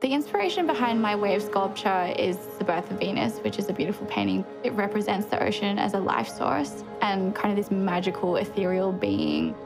The inspiration behind my wave sculpture is The Birth of Venus, which is a beautiful painting. It represents the ocean as a life source and kind of this magical, ethereal being